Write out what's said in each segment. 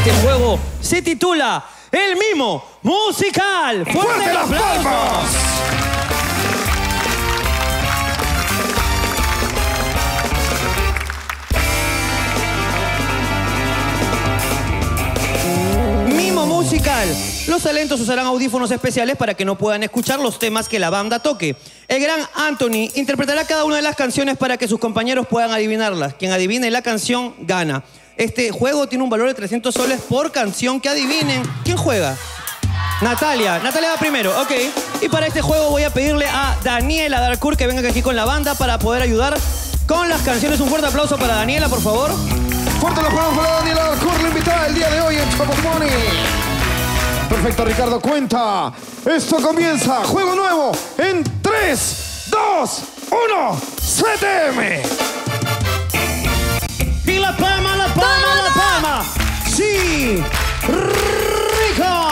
Este juego se titula El Mimo Musical. ¡Fuerte los aplausos! Mimo Musical. Los talentos usarán audífonos especiales para que no puedan escuchar los temas que la banda toque. El gran Anthony interpretará cada una de las canciones para que sus compañeros puedan adivinarlas. Quien adivine la canción gana. Este juego tiene un valor de 300 soles por canción que adivinen. ¿Quién juega? Natalia. Natalia va primero, ok. Y para este juego voy a pedirle a Daniela Darcourt que venga aquí con la banda para poder ayudar con las canciones. Un fuerte aplauso para Daniela, por favor. Fuerte los aplausos para Daniela Darcourt, la invitada el día de hoy en Chopos Money. Perfecto, Ricardo, cuenta. Esto comienza. Juego nuevo en 3, 2, 1. CTM. Y la palma, la palma, la palma. Sí. Rica.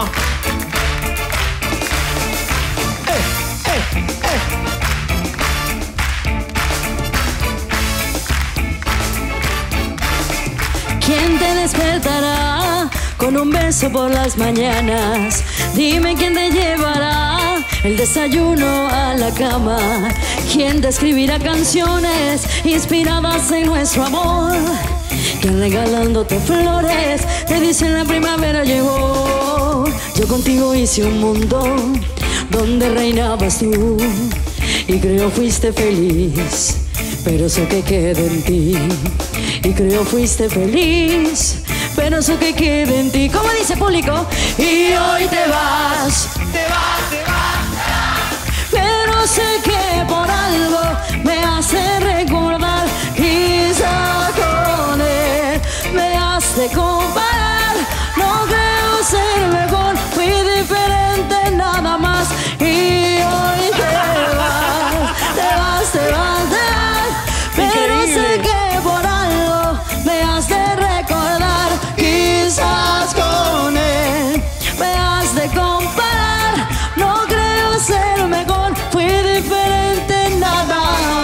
¿Quién te despertará con un beso por las mañanas? Dime quién te llevará el desayuno a la cama. ¿Quién te escribirá canciones inspiradas en nuestro amor? ¿Quién regalándote flores te dice la primavera llegó? Yo contigo hice un mundo donde reinabas tú y creo fuiste feliz, pero eso que queda en ti. Y creo fuiste feliz, pero eso que queda en ti. ¿Cómo dice el público? Y hoy te vas, te vas, te vas, te vas. Pero sé que por algo me hace recordar. Quizá con él me hace comparar. No creo ser mejor, fui diferente nada más. Y hoy te vas, te vas, te vas, te vas. Pero sé que por algo me has de recordar. Quizás con él me has de comparar. No creo ser mejor, fui diferente nada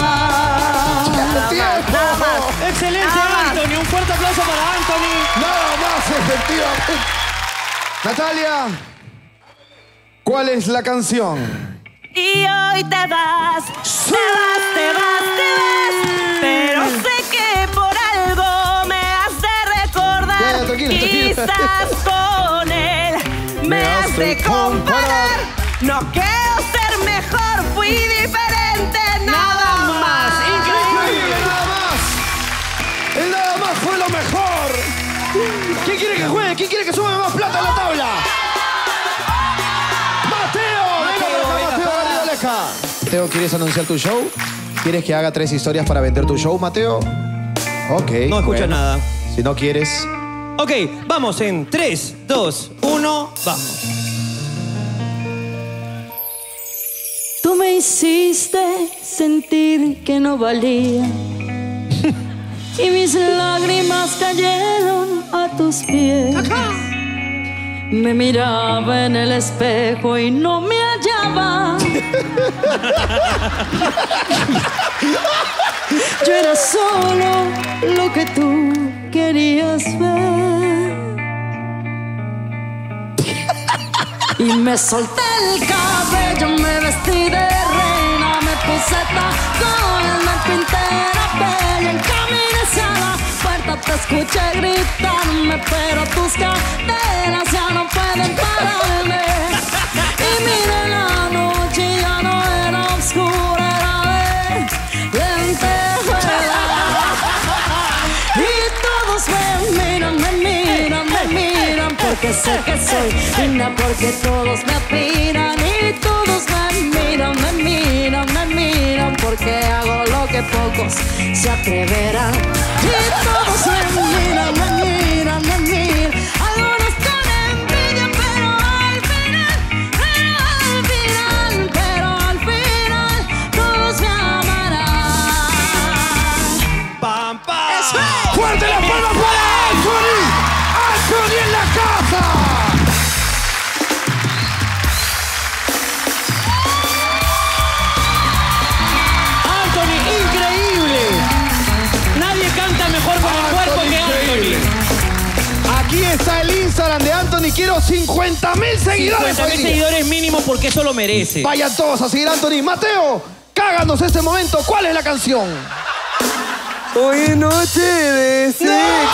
más. Excelente, Anthony. Un fuerte aplauso para Anthony. Nada más, efectivamente. Natalia, ¿cuál es la canción? Y hoy te vas, ¡Sí! te vas, te vas, te vas. Pero sé que por algo me has de recordar. Ya, tranquila, tranquila. Quizás con él me has de comparar. No quiero ser mejor, fui diferente nada más. Increíble, nada más. El nada más fue lo mejor. ¿Quién quiere que juegue? ¿Quién quiere que sume más plata a la tabla? Mateo, ¿quieres anunciar tu show? ¿Quieres que haga 3 historias para vender tu show, Mateo? Ok. No escucha nada. Si no quieres... Ok, vamos en 3, 2, 1, vamos. Tú me hiciste sentir que no valía y mis lágrimas cayeron a tus pies. Me miraba en el espejo y no me hallaba. Yo era solo lo que tú querías ver. Y me solté el cabello, me vestí de reina, me puse tacones, me pinté la piel, encaminé hacia la puerta, te escuché gritarme, pero tus cadenas ya no pueden pararme. Y mira la noche ya no era oscura, era de lentejuela. Y todos me miran, me miran, me miran, porque sé que soy linda, porque todos me admiran. Y todos me miran, me miran, me miran, porque hago lo que pocos se atreverán. Y todos me miran, me miran, me miran. Algunos con envidia, pero al final, todos me amarán. ¡Pam, pam! ¡Fuerte la palma para Anthony! ¡Anthony en la casa! Anthony, increíble. Nadie canta mejor con el cuerpo que Anthony. Aquí está el Instagram de Anthony. Quiero 50,000 seguidores. 50,000 seguidores mínimo porque eso lo merece. Vayan todos a seguir a Anthony. Mateo, cáganos este momento. ¿Cuál es la canción? Hoy es noche de sexo.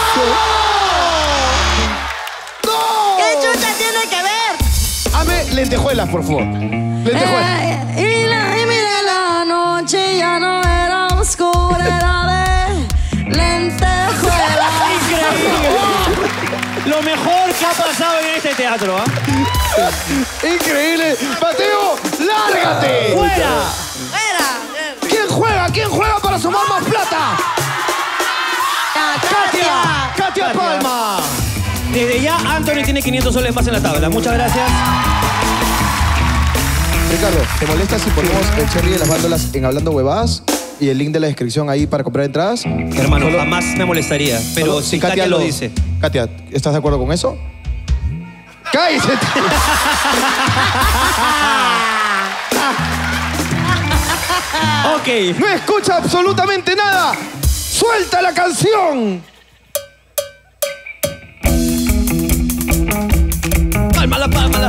¡No! ¿Qué chucha tiene que ver? Hazme lentejuelas, por favor. Lentejuelas. Y mira la noche ya no era oscura, era de lentejuela. Increíble. Lo mejor que ha pasado en este teatro, ¿ah? Increíble. Mateo, lárgate. ¡Fuera! ¿Quién juega? ¿Quién juega para sumar más plata? Katia Palma. Desde ya, Anthony tiene 500 soles más en la tabla. Muchas gracias. Ricardo, ¿te molesta si ponemos el Cherry de las Bándolas en Hablando Huevadas? Y el link de la descripción ahí para comprar entradas. Hermano, jamás me molestaría. Pero si Katia lo dice. Katia, ¿estás de acuerdo con eso? ¡Cállate! Ok. No escucha absolutamente nada. ¡Suelta la canción! Pálmala, pálmala.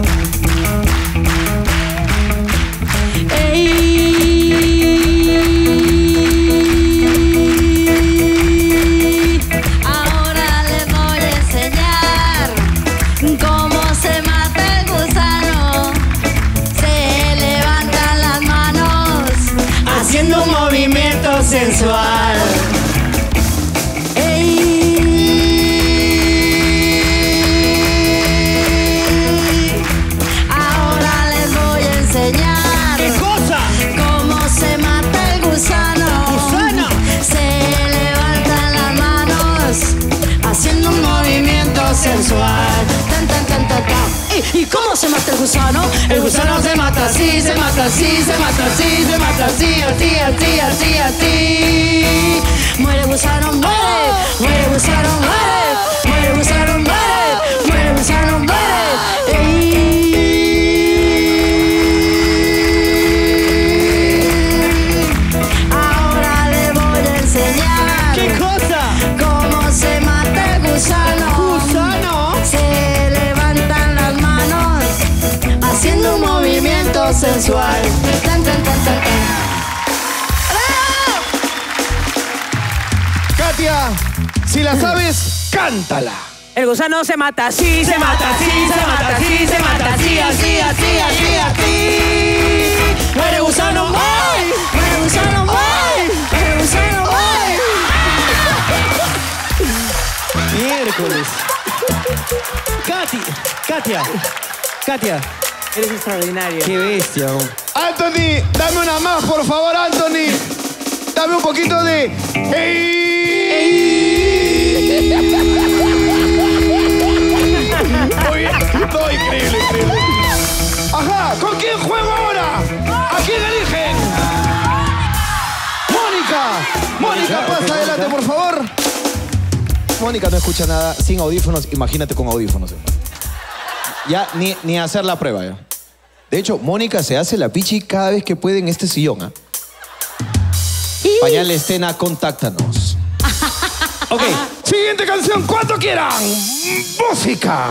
Ahora les voy a enseñar cómo se mata el gusano. Se levantan las manos haciendo un movimiento sensual. Ahora les voy a enseñar. ¿Qué cosa? ¿Cómo se mata el gusano? ¡Gusano! Se levantan las manos haciendo un movimiento sensual. Tan, tan, tan, tan, tan. ¿Y cómo se mata el gusano? El gusano se mata así, se mata así, se mata así, se mata así, así, así, así, así. Muere gusano, muere. Muere gusano, muere. Muere gusano, muere. Muere gusano, muere. Ahora le voy a enseñar. ¿Qué cosa? ¿Cómo se mata el gusano? ¿Gusano? Se levantan las manos haciendo un movimiento sensual. Tan, tan, tan, tan, tan. Katia, si la sabes, cántala. El gusano se mata así, Se mata así, se mata así, se mata así, así, así, así, así. Muere gusano, ¡ay! Muere gusano, ¡ay! Muere gusano, ¡ay! Miércoles. Katia. Eres extraordinario. Qué bestia. Oh. Anthony, dame una más, por favor, Anthony. Dame un poquito de... Muy bien. No, increíble, increíble. Ajá, ¿con quién juego ahora? ¿A quién eligen? Mónica, pasa adelante, por favor. Mónica no escucha nada sin audífonos. Imagínate con audífonos, hermano. Ya, ni hacer la prueba, ya. De hecho, Mónica se hace la pichi cada vez que puede en este sillón, ¿ah? Pañal Estena, contáctanos. Ok, siguiente canción, cuando quieran. Música.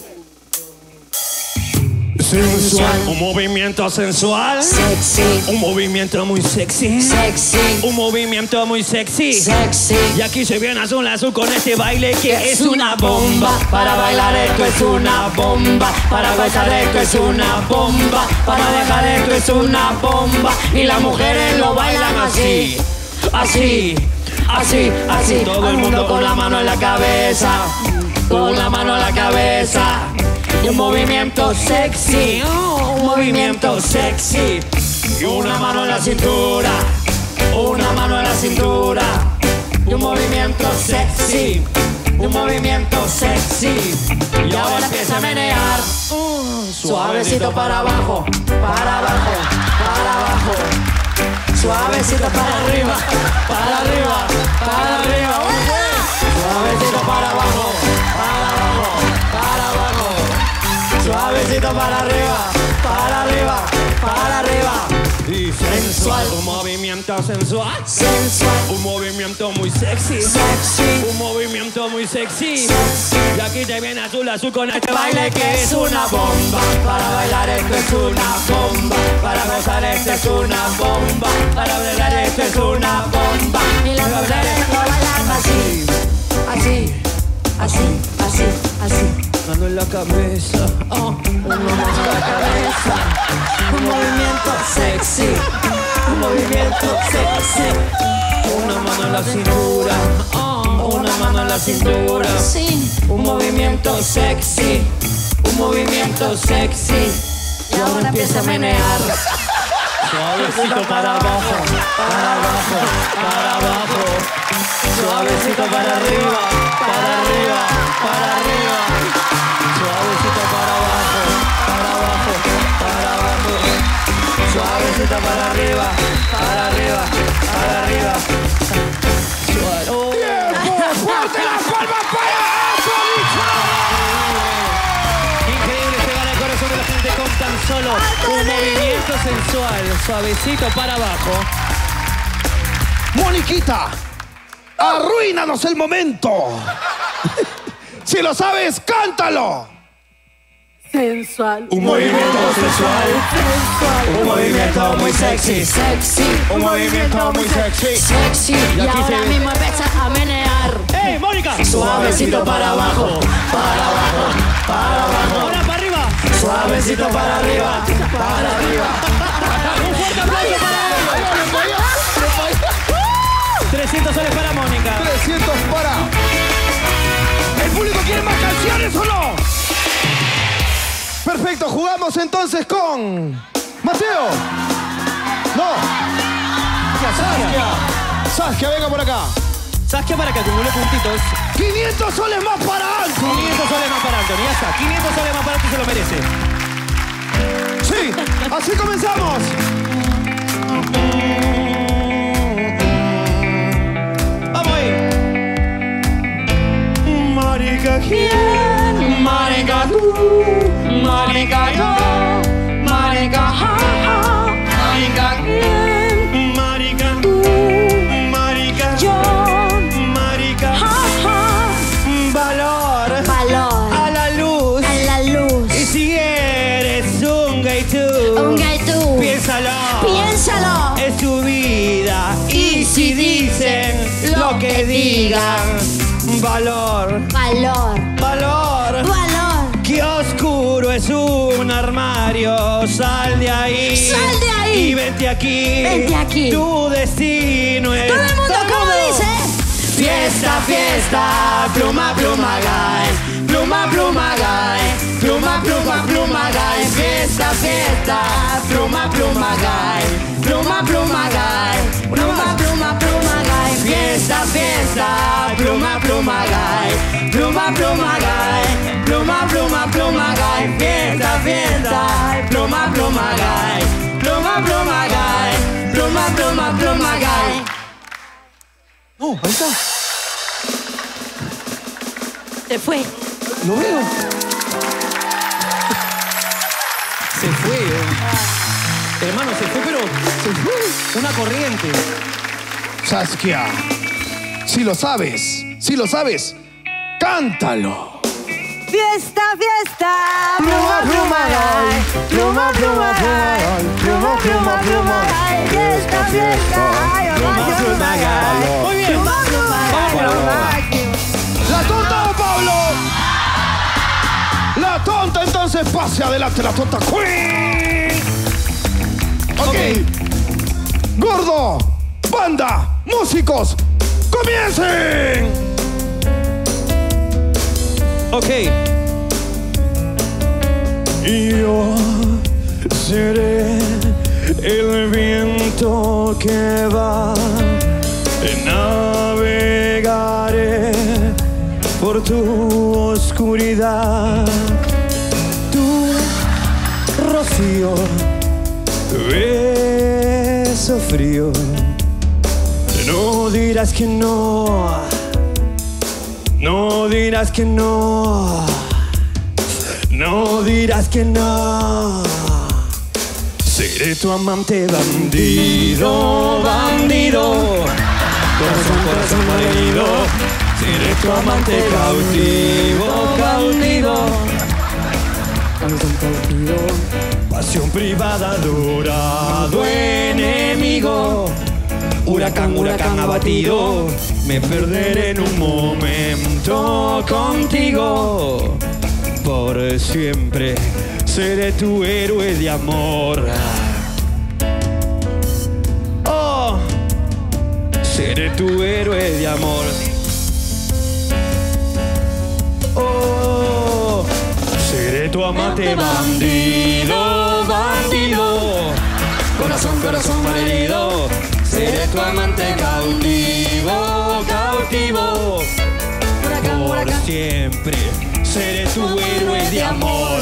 Sensual. Un movimiento sensual. Sexy, Un movimiento muy sexy. sexy, Un movimiento muy sexy. sexy. Y aquí se viene azul con este baile que es una bomba. Para bailar esto es una bomba. Para gozar esto es una bomba. Para dejar esto es una bomba. Y las mujeres lo bailan así. Así, así, así. Todo el mundo con la mano en la cabeza. Con la mano en la cabeza. Y un movimiento sexy. Un movimiento sexy. Y una mano en la cintura. Una mano en la cintura. Y un movimiento sexy. Un movimiento sexy. Y ahora empieza a menear. Suavecito para abajo. Para abajo. Para abajo. Suavecito para arriba. Para arriba. Para arriba. Suavecito para abajo. Para abajo. Para abajo. Suavecito para arriba. Para arriba. Para arriba. y sensual. Un movimiento sensual. Sensual. Un movimiento muy sexy. Sexy. Un movimiento muy sexy. Y aquí te viene azul con este baile que es una bomba. Para bailar esto es una bomba. Para gozar esto es una bomba. Para bailar esto es una bomba. Y las mujeres lo bailan así. Así. Así. Así. Así. Mano en la cabeza. Una mano en la cabeza. Un movimiento sexy. Un movimiento sexy. Una mano en la cintura. Una mano en la cintura. Sí. Un movimiento sexy. Un movimiento sexy. Y ahora empieza a menear. Suavecito para abajo, para abajo, para abajo. Suavecito para arriba, para arriba, para arriba. Suavecito para abajo, para abajo, para abajo. Suavecito para arriba, para arriba, para arriba. ¡Tiempo! ¡Fuerte las palmas para Increíble llegar al corazón de la gente con tan solo un movimiento sensual, suavecito para abajo. Moniquita, arruínanos el momento. Si lo sabes, cántalo. Sensual. Un movimiento sensual, un movimiento muy sexy, Sexy. Un movimiento muy sexy. Sexy. Y aquí ahora se- mismo empieza a menear. ¡Ey, Mónica! Suavecito para abajo. para abajo, para abajo. Ahora para arriba. Suavecito para arriba, para arriba. Un fuerte aplauso para ella. 300 soles para Mónica. 300 para. ¿El público quiere más canciones o no? Perfecto, jugamos entonces con Mateo. No. Saskia, venga por acá. Saskia para que acumule puntitos. 500 soles más para Anthony. 500 soles más para Anthony, ya está. 500 soles más para Anthony, se lo merece. Sí, así comenzamos. Vamos ahí. Marica, Bien. Marica tú, Marica yo, Marica ja, ja. Marica Bien. Marica Tú. Marica Yo. Marica Ja, ja. valor Valor. a la luz. A la luz. Y si eres un gay tú, Un gay tú. piénsalo. Piénsalo. Es tu vida. Y si dicen lo que digan, valor, Valor. valor. Valor. Qué oscuro es un armario, sal de ahí. Sal de ahí. Y vente aquí. Vente aquí. Tu destino es. Todo el mundo, ¿cómo dice? Fiesta, fiesta, pluma, pluma, guy. Pluma, pluma, guy. Pluma, pluma, pluma, guy. Fiesta, fiesta, pluma, pluma, guy. Pluma, pluma, guy. Pluma, pluma, pluma, guy. Fiesta, fiesta, pluma, pluma, guy. Pluma, pluma, guy. Pluma, pluma, pluma, guy. Fiesta, fiesta, pluma, pluma, guy. Pluma, pluma, guy. Pluma, pluma, pluma, guy. Oh, ahí está. Se fue. Lo veo. Se fue. Hermano, se fue, pero Se fue. una corriente. Saskia, si lo sabes, cántalo. Fiesta, fiesta, Pluma, pluma, pluma, pluma, ay. pluma, pluma, ay. Pluma, pluma, pluma, ay. Fiesta, fiesta, ay, pluma, pluma, ay. Muy bien. Pluma, pluma, ay, pluma, ay. ¡La tonta, don Pablo! La tonta, entonces pase adelante, la tonta Queen. Ok. Gordo, banda, músicos, comiencen. Ok. Yo seré el viento que va, navegaré por tu oscuridad. Tu rocío, beso frío, no dirás que no, no dirás que no. No dirás que no. Seré tu amante bandido, bandido. Corazón, corazón malherido. Seré tu amante cautivo, cautivo. Pasión privada, adorado enemigo. Huracán, huracán abatido. Me perderé en un momento contigo. Por siempre seré tu héroe de amor. Oh, seré tu héroe de amor. Oh, seré tu amante bandido, bandido. Corazón, corazón malherido. Seré tu amante cautivo, cautivo. Por siempre seré tu héroe de amor.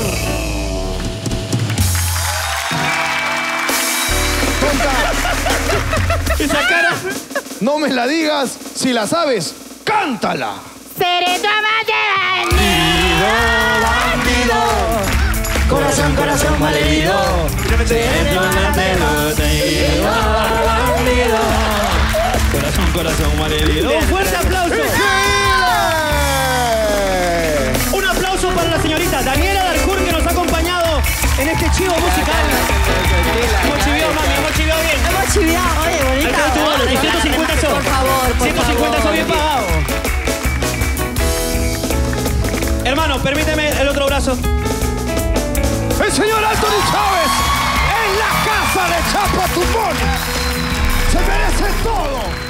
Esa cara, no me la digas. Si la sabes, cántala. Seré tu amante Bandido, corazón, corazón malherido. Seré tu amante bandido. Corazón, corazón malherido. Un fuerte aplauso. Un aplauso para la señorita Daniela Darcourt, que nos ha acompañado en este chivo musical. Hemos chiviado, mami, hemos chiviado bien. Hemos chiviado, oye, bonita. Acá tu bono, 150 son. Por favor, por 150 son bien pagados. Hermano, permíteme el otro brazo. El señor Anthony Chávez en la casa de Chapo Tumbón. Se merece todo.